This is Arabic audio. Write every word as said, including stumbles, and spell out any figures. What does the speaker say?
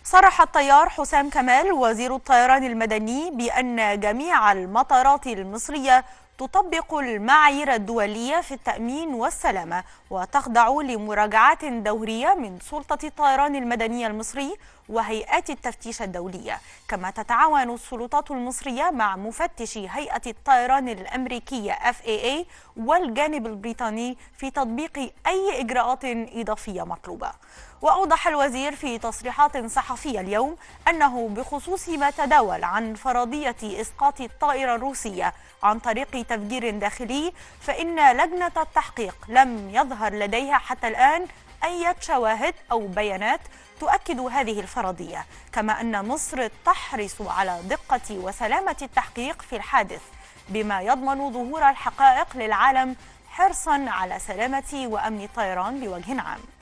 صرح الطيار حسام كمال وزير الطيران المدني بأن جميع المطارات المصرية تطبق المعايير الدولية في التأمين والسلامة وتخضع لمراجعات دورية من سلطة الطيران المدني المصري وهيئات التفتيش الدولية. كما تتعاون السلطات المصرية مع مفتش هيئة الطيران الأمريكية إف إيه إيه والجانب البريطاني في تطبيق أي إجراءات إضافية مطلوبة. وأوضح الوزير في تصريحات صحفية اليوم أنه بخصوص ما تداول عن فرضية إسقاط الطائرة الروسية عن طريق تفجير داخلي، فإن لجنة التحقيق لم يظهر لديها حتى الآن أي شواهد أو بيانات تؤكد هذه الفرضية. كما أن مصر تحرص على دقة وسلامة التحقيق في الحادث بما يضمن ظهور الحقائق للعالم حرصا على سلامة وأمن الطيران بوجه عام.